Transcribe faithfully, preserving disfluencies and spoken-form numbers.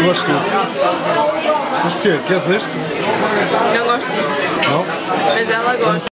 gosto de tudo. Mas porquê? Queres este? Não gosto disso. Não? Mas ela gosta.